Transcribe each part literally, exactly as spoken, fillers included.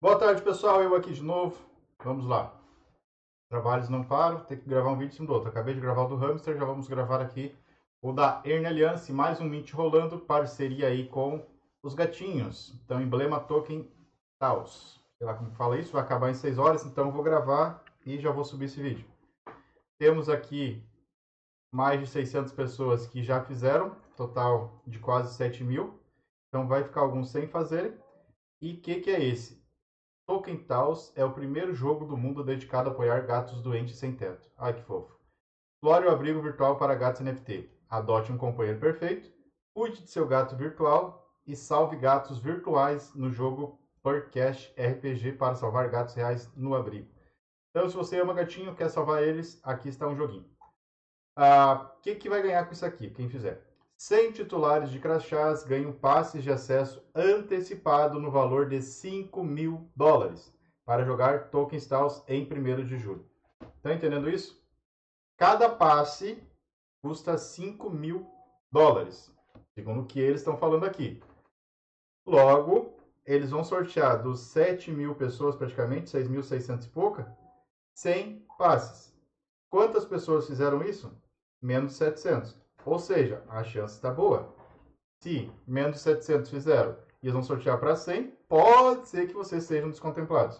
Boa tarde, pessoal. Eu aqui de novo. Vamos lá. Trabalhos não param. Tem que gravar um vídeo em cima do outro. Acabei de gravar o do hamster. Já vamos gravar aqui o da Earn Alliance. Mais um Mint rolando. Parceria aí com os gatinhos. Então, emblema token Taos. Sei lá como fala isso. Vai acabar em seis horas. Então, eu vou gravar e já vou subir esse vídeo. Temos aqui mais de seiscentas pessoas que já fizeram. Total de quase sete mil. Então, vai ficar alguns sem fazer. E o que, que é esse? Token Taos é o primeiro jogo do mundo dedicado a apoiar gatos doentes sem teto. Ai, que fofo. Explore o abrigo virtual para gatos N F T. Adote um companheiro perfeito, cuide de seu gato virtual e salve gatos virtuais no jogo Per Cash R P G para salvar gatos reais no abrigo. Então, se você ama gatinho, quer salvar eles, aqui está um joguinho. Ah, o que, que vai ganhar com isso aqui, quem fizer? cem titulares de crachás ganham passes de acesso antecipado no valor de cinco mil dólares para jogar Token Taos em primeiro de julho. Tá entendendo isso? Cada passe custa cinco mil dólares, segundo o que eles estão falando aqui. Logo, eles vão sortear dos sete mil pessoas, praticamente, seis mil e seiscentos e pouca, cem passes. Quantas pessoas fizeram isso? Menos de setecentos. Ou seja, a chance está boa. Se menos de setecentos fizeram e eles vão sortear para cem, pode ser que vocês sejam descontemplados.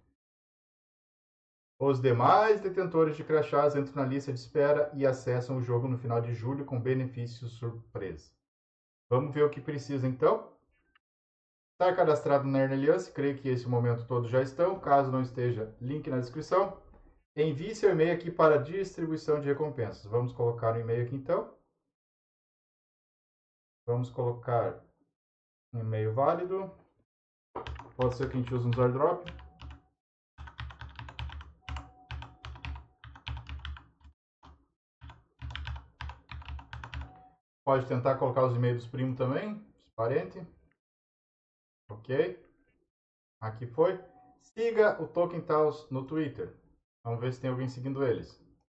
Os demais detentores de crachás entram na lista de espera e acessam o jogo no final de julho com benefícios surpresa. Vamos ver o que precisa então. Está cadastrado na Earn Alliance, creio que esse momento todos já estão. Caso não esteja, link na descrição. Envie seu e-mail aqui para distribuição de recompensas. Vamos colocar o e-mail aqui então. Vamos colocar um e-mail válido. Pode ser que a gente use um airdrop. Pode tentar colocar os e-mails dos primos também, dos parentes. Ok. Aqui foi. Siga o Token Taos no Twitter. Vamos ver se tem alguém seguindo eles.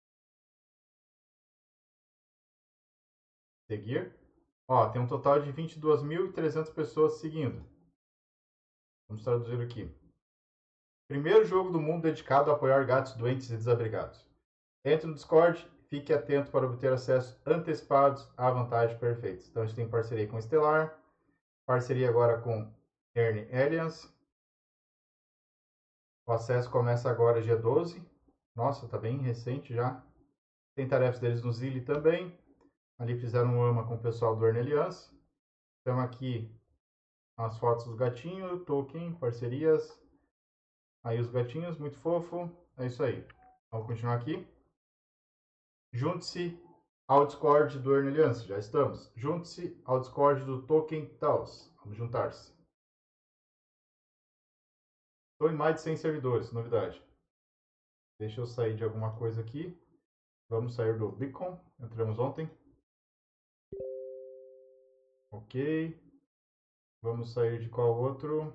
Seguir. Ó, tem um total de vinte e duas mil e trezentas pessoas seguindo. Vamos traduzir aqui. Primeiro jogo do mundo dedicado a apoiar gatos doentes e desabrigados. Entre no Discord, fique atento para obter acesso antecipados à vantagem perfeita. Então a gente tem parceria com Stellar, parceria agora com Earn Alliance. O acesso começa agora dia doze. Nossa, tá bem recente já. Tem tarefas deles no Zilli também. Ali fizeram um ama com o pessoal do Earn Alliance. Então aqui as fotos dos gatinhos, token, parcerias. Aí os gatinhos, muito fofo. É isso aí. Vamos continuar aqui. Junte-se ao Discord do Earn Alliance. Já estamos. Junte-se ao Discord do Token Taos. Vamos juntar-se. Estou em mais de cem servidores, novidade. Deixa eu sair de alguma coisa aqui. Vamos sair do Beacon. Entramos ontem. Ok. Vamos sair de qual outro?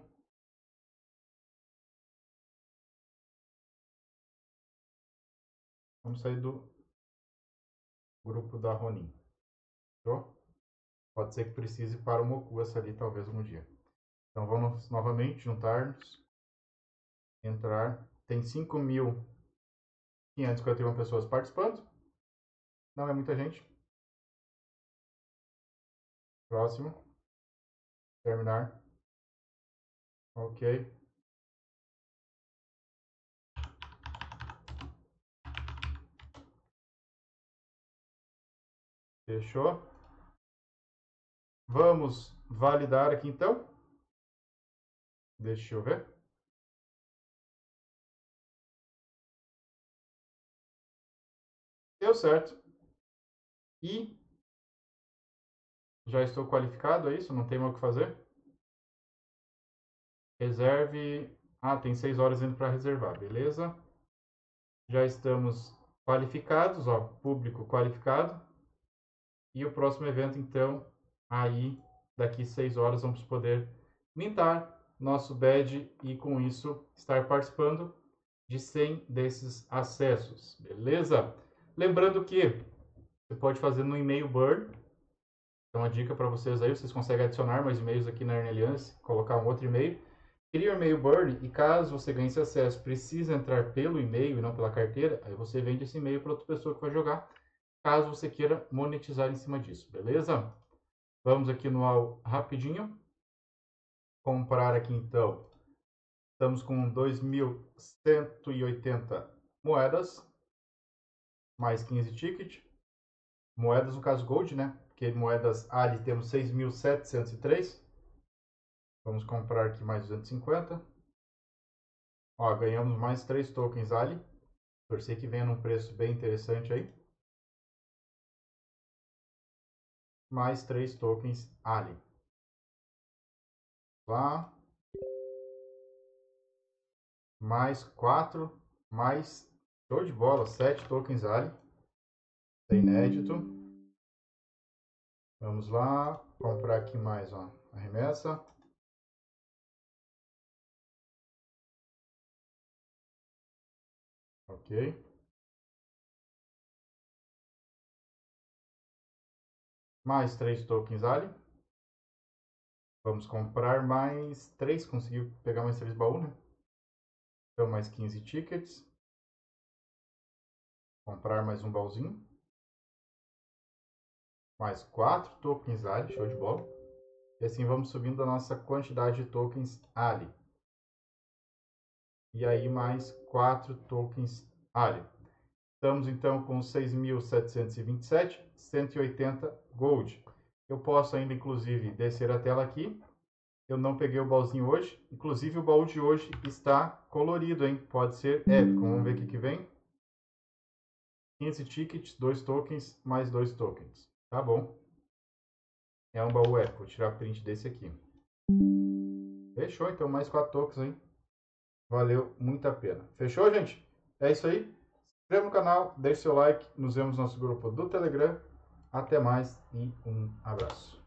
Vamos sair do grupo da Ronin. Show? Pode ser que precise para o Moku essa ali, talvez, um dia. Então vamos novamente juntar-nos. Entrar. Tem cinco mil quinhentas e cinquenta e uma pessoas participando. Não é muita gente. Próximo. Terminar. Ok. Fechou. Vamos validar aqui então. Deixa eu ver. Deu certo. E já estou qualificado, é isso? Não tem mais o que fazer? Reserve. Ah, tem seis horas indo para reservar, beleza? Já estamos qualificados, ó, público qualificado. E o próximo evento, então, aí daqui seis horas vamos poder mintar nosso badge e com isso estar participando de cem desses acessos, beleza? Lembrando que você pode fazer no e-mail burn. Então, a dica para vocês aí, vocês conseguem adicionar mais e-mails aqui na Earn Alliance, colocar um outro e-mail. Cria o e-mail burn e caso você ganhe esse acesso, precisa entrar pelo e-mail e não pela carteira, aí você vende esse e-mail para outra pessoa que vai jogar, caso você queira monetizar em cima disso, beleza? Vamos aqui no all rapidinho. Comprar aqui então. Estamos com dois mil cento e oitenta moedas, mais quinze tickets. Moedas no caso Gold, né? Porque moedas Ali temos seis mil setecentos e três. Vamos comprar aqui mais duzentos e cinquenta. Ó, ganhamos mais três tokens Ali. Torcer que venha num preço bem interessante aí. Mais três tokens Ali. Lá. Mais quatro. Mais. Show de bola. sete tokens Ali. É inédito. Vamos lá. Comprar aqui mais, ó. A remessa. Ok. Mais três tokens Ali. Vamos comprar mais três. Conseguiu pegar mais três baús, né? Então, mais quinze tickets. Comprar mais um baúzinho. Mais quatro tokens Ali. Show de bola. E assim vamos subindo a nossa quantidade de tokens Ali. E aí mais quatro tokens Ali. Estamos então com seis mil setecentos e vinte e sete, cento e oitenta Gold. Eu posso ainda, inclusive, descer a tela aqui. Eu não peguei o baúzinho hoje. Inclusive, o baú de hoje está colorido, hein? Pode ser épico. Vamos ver o que, que vem. quinze tickets, dois tokens, mais dois tokens. Tá bom. É um baú épico. Vou tirar print desse aqui. Fechou, então. Mais quatro tokens, hein? Valeu muito a pena. Fechou, gente? É isso aí. Se inscreva no canal, deixe seu like. Nos vemos no nosso grupo do Telegram. Até mais e um abraço.